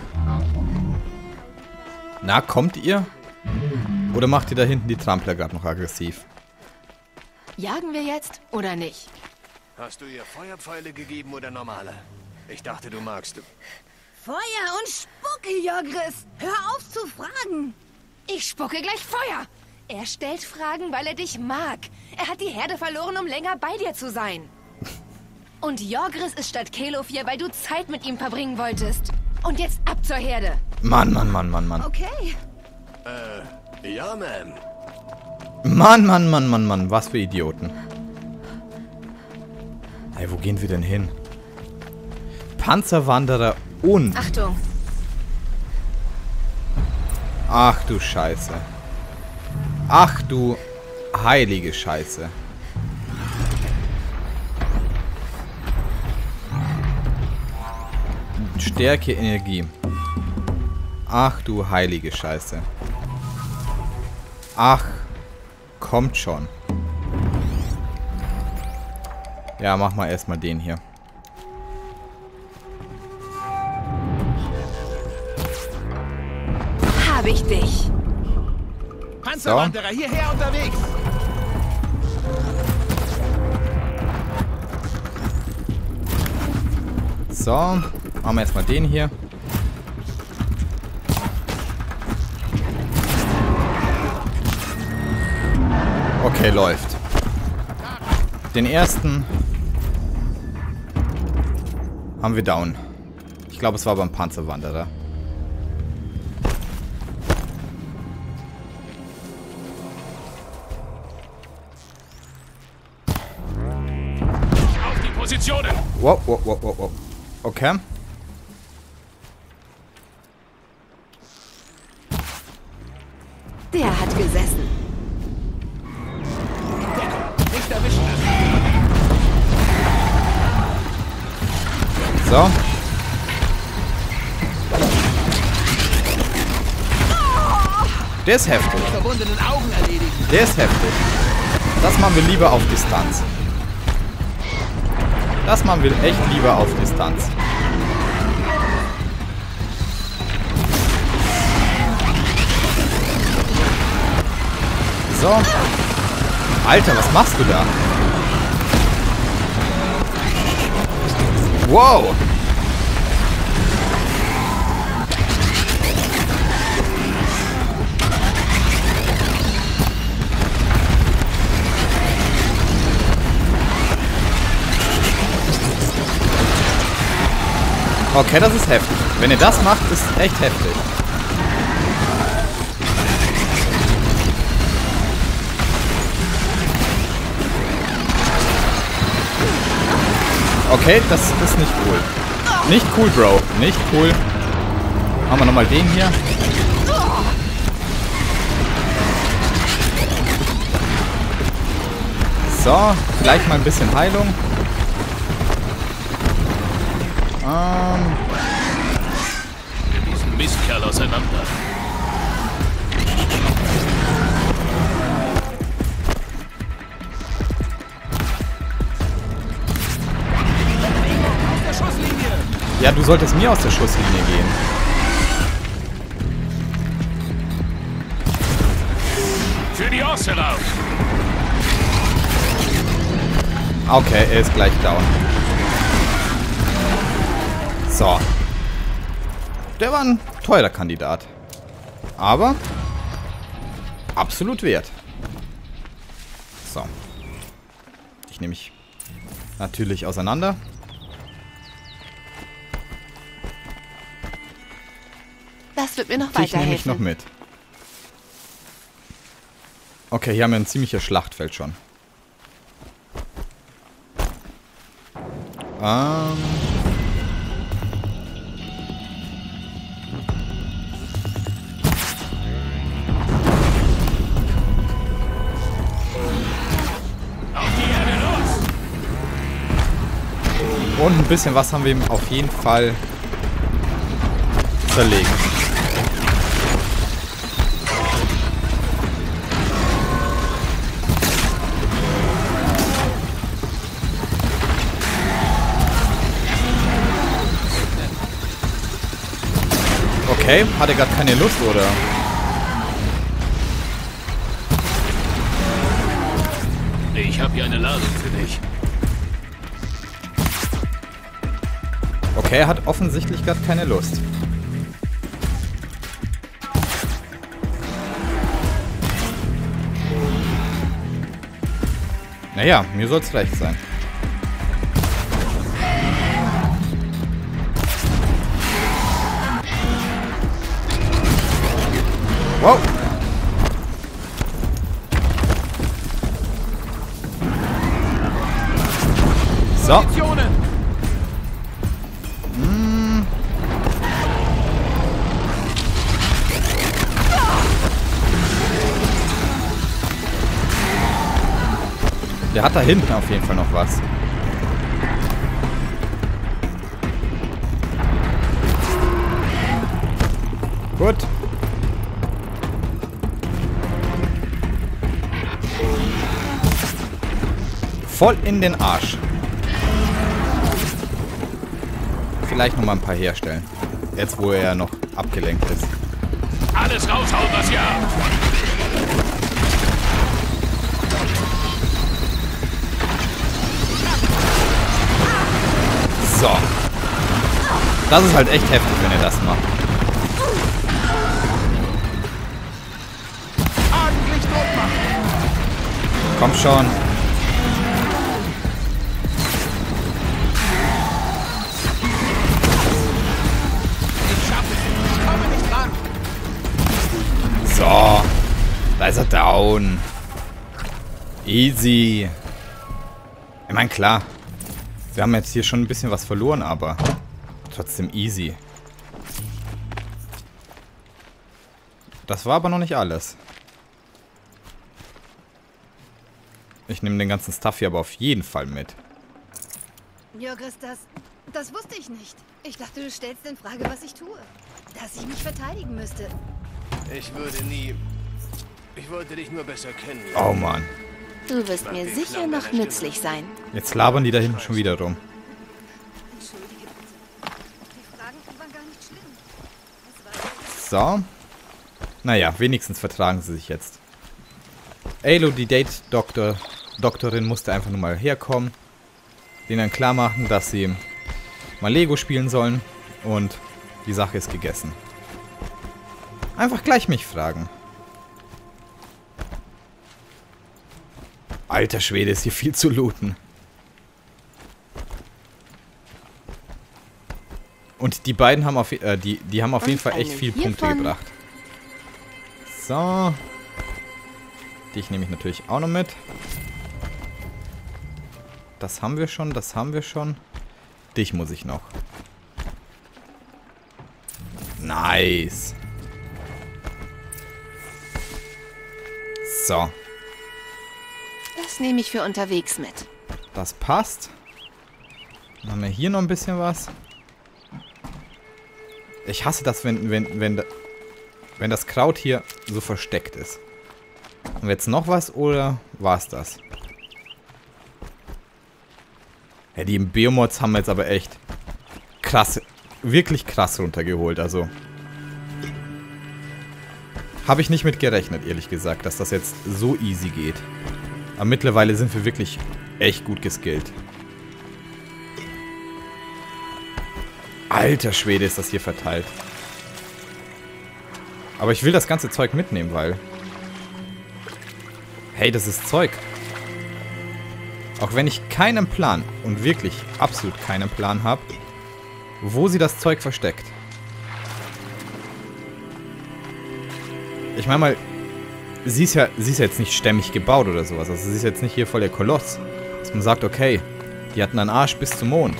Na, kommt ihr? Oder macht ihr da hinten die Trampler gerade noch aggressiv? Jagen wir jetzt oder nicht? Hast du ihr Feuerpfeile gegeben oder normale? Ich dachte, du magst. Feuer und Spucke, Jorgris. Hör auf zu fragen. Ich spucke gleich Feuer. Er stellt Fragen, weil er dich mag. Er hat die Herde verloren, um länger bei dir zu sein. Und Jorgris ist statt Kelev hier, weil du Zeit mit ihm verbringen wolltest. Und jetzt ab zur Herde. Mann, Mann, Mann, Mann, Mann. Okay. Äh, ja, Ma'am. Mann, Mann, Mann, Mann, Mann. Was für Idioten. Hey, wo gehen wir denn hin? Panzerwanderer und... Achtung. Ach du Scheiße. Ach du heilige Scheiße. Stärke, Energie. Ach du heilige Scheiße. Ach, kommt schon. Ja, mach mal erstmal den hier. Habe ich dich. Panzerwanderer, so. Hierher unterwegs. So, machen wir erstmal den hier. Okay, läuft. Den ersten haben wir down. Ich glaube, es war beim Panzerwanderer. Auf die Positionen! Wow, wow, wow, wow, wow. Okay. Der hat gesessen. Nicht erwischen. So. Der ist heftig. Verbundenen Augen erledigen. Der ist heftig. Das machen wir lieber auf Distanz. Das machen wir echt lieber auf Distanz. So. Alter, was machst du da? Wow. Okay, das ist heftig. Wenn ihr das macht, ist echt heftig. Okay, das ist nicht cool. Nicht cool, Bro. Nicht cool. Machen wir nochmal den hier. So, gleich mal ein bisschen Heilung. Ähm. Wir diesen Mistkerl auseinander. Ja, du solltest mir aus der Schusslinie gehen. Für die Ocelot! Okay, er ist gleich down. So. Der war ein teurer Kandidat. Aber absolut wert. So. Ich nehme mich natürlich auseinander. Das wird mir noch Ich nehme mich weiterhelfen. noch mit. Okay, hier haben wir ein ziemliches Schlachtfeld schon. Ähm... Und ein bisschen was haben wir ihm auf jeden Fall zerlegen. Okay, hat er gerade keine Lust, oder? Ich habe hier eine Ladung für dich. Okay, er hat offensichtlich gerade keine Lust. Naja, mir soll's recht sein. Wow. So. Hm. Der hat da hinten auf jeden Fall noch was. Gut. Voll in den Arsch. Vielleicht noch mal ein paar herstellen. Jetzt, wo er noch abgelenkt ist. Alles raushauen, was ihr habt! So. Das ist halt echt heftig, wenn er das macht. Komm schon. So. Da ist er down. Easy. Ich meine, klar. Wir haben jetzt hier schon ein bisschen was verloren, aber trotzdem easy. Das war aber noch nicht alles. Ich nehme den ganzen Stuff hier aber auf jeden Fall mit. Jörgris, das, das wusste ich nicht. Ich dachte, du stellst in Frage, was ich tue. Dass ich mich verteidigen müsste. Ich würde nie... Ich wollte dich nur besser kennen. Oh Mann. Du wirst mir sicher noch nützlich sein. Jetzt labern die da hinten schon wieder rum. Entschuldige bitte. Die Fragen waren gar nicht schlimm. Es war So. Naja, wenigstens vertragen sie sich jetzt. Aloy, die Date-Doktor, Doktorin, musste einfach nur mal herkommen. Denen dann klar machen, dass sie mal Lego spielen sollen. Und die Sache ist gegessen. Einfach gleich mich fragen. Alter Schwede, ist hier viel zu looten. Und die beiden haben auf, äh, die, die haben auf Und jeden Fall echt eine viel Punkte hiervon. gebracht. So. Dich nehme ich natürlich auch noch mit. Das haben wir schon, das haben wir schon. Dich muss ich noch. Nice. So. Das nehme ich für unterwegs mit. Das passt. Dann haben wir hier noch ein bisschen was. Ich hasse das, wenn, wenn, wenn, wenn das Kraut hier so versteckt ist. Haben wir jetzt noch was oder war es das? Ja, die Behemoths haben wir jetzt aber echt krass, wirklich krass runtergeholt. Also habe ich nicht mit gerechnet, ehrlich gesagt, dass das jetzt so easy geht. Aber mittlerweile sind wir wirklich echt gut geskillt. Alter Schwede, ist das hier verteilt. Aber ich will das ganze Zeug mitnehmen, weil... Hey, das ist Zeug. Auch wenn ich keinen Plan, und wirklich absolut keinen Plan habe, wo sie das Zeug versteckt. Ich meine mal, sie ist ja, sie ist ja jetzt nicht stämmig gebaut oder sowas. Also sie ist jetzt nicht hier voll der Koloss. Dass man sagt, okay, die hatten einen Arsch bis zum Mond.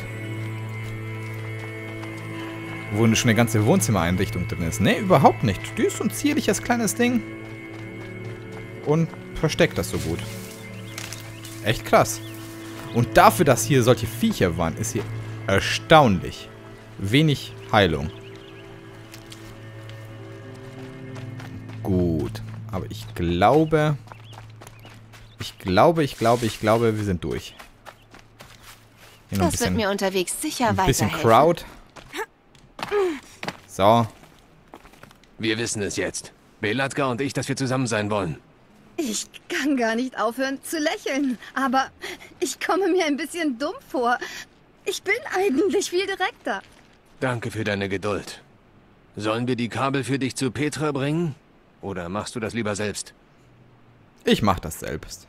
Wo schon eine ganze Wohnzimmereinrichtung drin ist. Ne, überhaupt nicht. Die ist so ein zierliches kleines Ding. Und versteckt das so gut. Echt krass. Und dafür, dass hier solche Viecher waren, ist hier erstaunlich wenig Heilung. Gut. Aber ich glaube... Ich glaube, ich glaube, ich glaube, wir sind durch. Hier noch ein Das bisschen, wird mir unterwegs sicher ein bisschen weiterhelfen. Crowd. So. Wir wissen es jetzt. Belatka und ich, dass wir zusammen sein wollen. Ich kann gar nicht aufhören zu lächeln, aber ich komme mir ein bisschen dumm vor. Ich bin eigentlich viel direkter. Danke für deine Geduld. Sollen wir die Kabel für dich zu Petra bringen? Oder machst du das lieber selbst? Ich mach das selbst.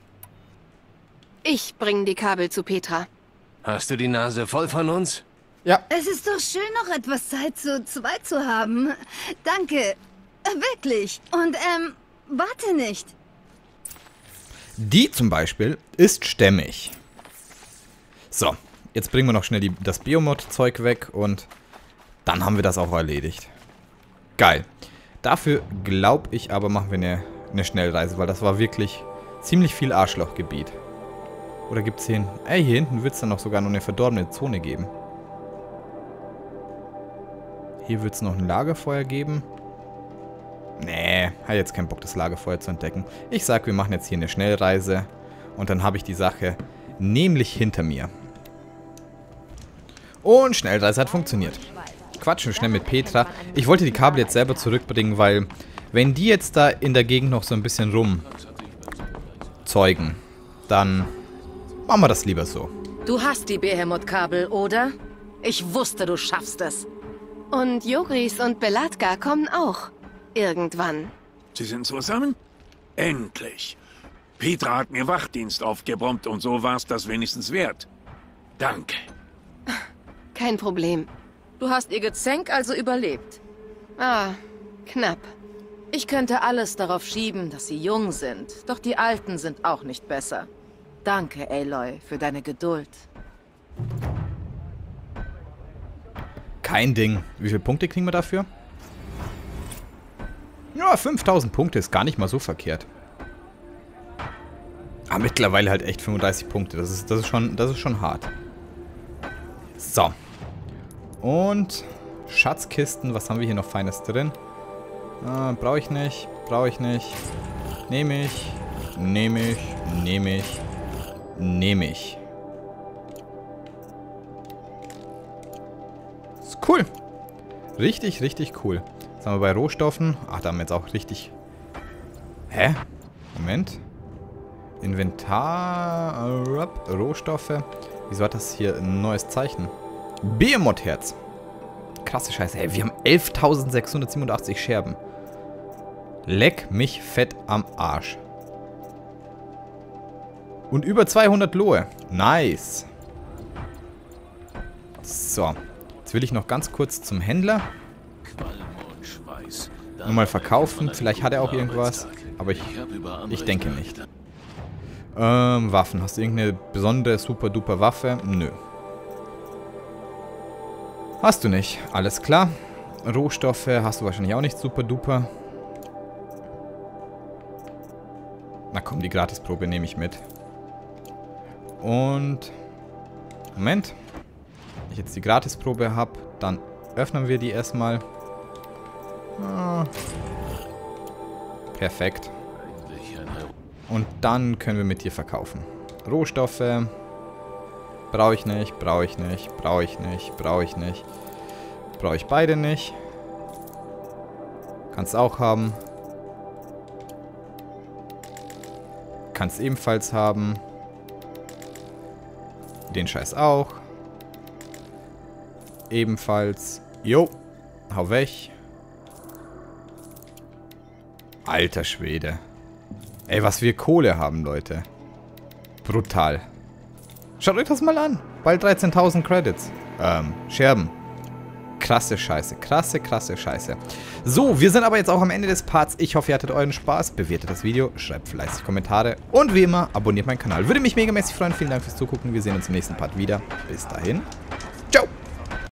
Ich bringe die Kabel zu Petra. Hast du die Nase voll von uns? Ja. Es ist doch schön, noch etwas Zeit zu zweit zu haben. Danke. Äh, Wirklich. Und, ähm, warte nicht. Die zum Beispiel ist stämmig. So, jetzt bringen wir noch schnell die, das Behemoth-Zeug weg und dann haben wir das auch erledigt. Geil. Dafür glaube ich aber, machen wir eine, eine Schnellreise, weil das war wirklich ziemlich viel Arschlochgebiet. Oder gibt es hier hinten... Ey, hier hinten wird es dann noch sogar noch eine verdorbene Zone geben. Hier wird es noch ein Lagerfeuer geben. Nee, hat jetzt keinen Bock, das Lagerfeuer zu entdecken. Ich sag, wir machen jetzt hier eine Schnellreise. Und dann habe ich die Sache nämlich hinter mir. Und Schnellreise hat funktioniert. Quatschen schnell mit Petra. Ich wollte die Kabel jetzt selber zurückbringen, weil wenn die jetzt da in der Gegend noch so ein bisschen rumzeugen, dann machen wir das lieber so. Du hast die Behemoth-Kabel, oder? Ich wusste, du schaffst es. Und Jogris und Belatka kommen auch. Irgendwann. Sie sind zusammen? Endlich. Petra hat mir Wachdienst aufgebrummt und so war's das wenigstens wert. Danke. Kein Problem. Du hast ihr Gezänk also überlebt. Ah, knapp. Ich könnte alles darauf schieben, dass sie jung sind. Doch die Alten sind auch nicht besser. Danke, Aloy, für deine Geduld. Kein Ding. Wie viele Punkte kriegen wir dafür? Ja, fünftausend Punkte ist gar nicht mal so verkehrt. Aber mittlerweile halt echt fünfunddreißig Punkte. Das ist, das ist, schon, das ist schon hart. So. Und Schatzkisten. Was haben wir hier noch Feines drin? Ah, brauche ich nicht. Brauche ich nicht. Nehme ich. Nehme ich. Nehme ich. Nehme ich. Ist cool. Richtig, richtig cool. Jetzt haben wir bei Rohstoffen. Ach, da haben wir jetzt auch richtig... Hä? Moment. Inventar... Rohstoffe. Wieso hat das hier ein neues Zeichen? Behemoth-Herz. Krasse Scheiße. Hey, wir haben elftausendsechshundertsiebenundachtzig Scherben. Leck mich fett am Arsch. Und über zweihundert Lohe. Nice. So. Jetzt will ich noch ganz kurz zum Händler. Qualm und Schweiß. Nur mal verkaufen. Vielleicht hat er auch irgendwas. Aber ich, ich denke nicht. Ähm, Waffen. Hast du irgendeine besondere, super duper Waffe? Nö. Hast du nicht. Alles klar. Rohstoffe hast du wahrscheinlich auch nicht super duper. Na komm, die Gratisprobe nehme ich mit. Und... Moment. Wenn ich jetzt die Gratisprobe habe, dann öffnen wir die erstmal. Ah. Perfekt. Und dann können wir mit dir verkaufen. Rohstoffe. Brauche ich nicht, brauche ich nicht, brauche ich nicht, brauche ich nicht. Brauche ich beide nicht. Kannst auch haben. Kannst ebenfalls haben. Den Scheiß auch. Ebenfalls. Jo. Hau weg. Alter Schwede. Ey, was wir Kohle haben, Leute. Brutal. Schaut euch das mal an. Bald dreizehntausend Credits. Ähm, Scherben. Krasse Scheiße. Krasse, krasse Scheiße. So, wir sind aber jetzt auch am Ende des Parts. Ich hoffe, ihr hattet euren Spaß. Bewertet das Video, schreibt fleißig Kommentare. Und wie immer, abonniert meinen Kanal. Würde mich megamäßig freuen. Vielen Dank fürs Zugucken. Wir sehen uns im nächsten Part wieder. Bis dahin. Ciao.